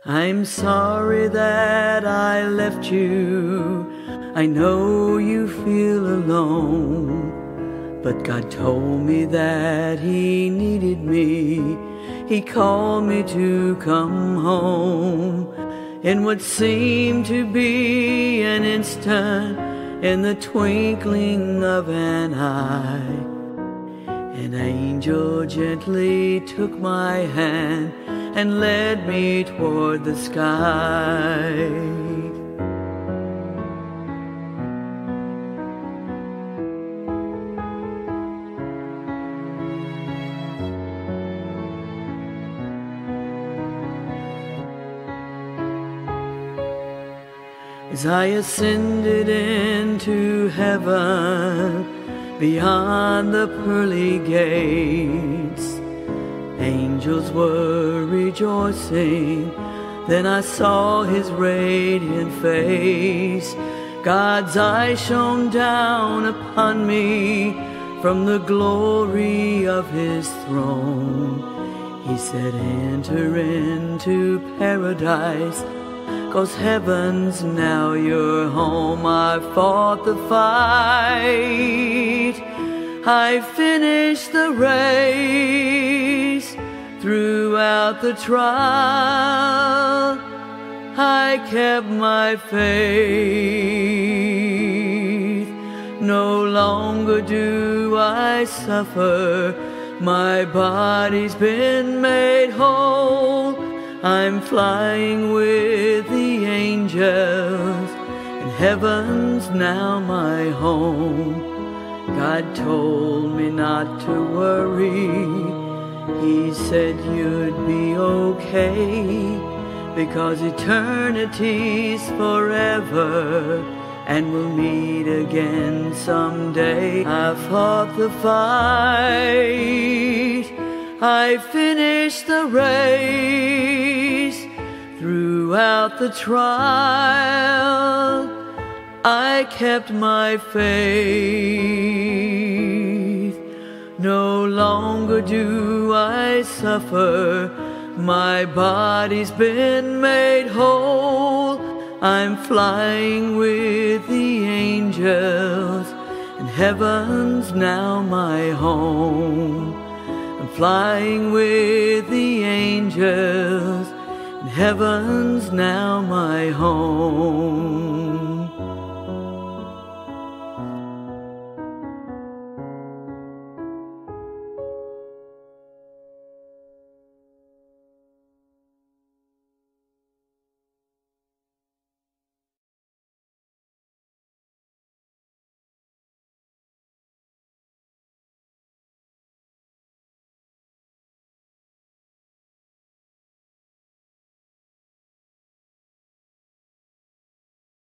I'm sorry that I left you. I know you feel alone, but God told me that He needed me. He called me to come home. In what seemed to be an instant, in the twinkling of an eye, an angel gently took my hand and led me toward the sky. As I ascended into heaven, beyond the pearly gates, angels were rejoicing. Then I saw His radiant face. God's eyes shone down upon me from the glory of His throne. He said, enter into paradise, 'cause heaven's now your home. I fought the fight, I finished the race. Throughout the trial, I kept my faith. No longer do I suffer, my body's been made whole. I'm flying with the angels, and heaven's now my home. God told me not to worry. He said you'd be okay, because eternity's forever, and we'll meet again someday. I fought the fight, I finished the race. Throughout the trial, I kept my faith. No longer do I suffer, my body's been made whole. I'm flying with the angels, and heaven's now my home. I'm flying with the angels, and heaven's now my home.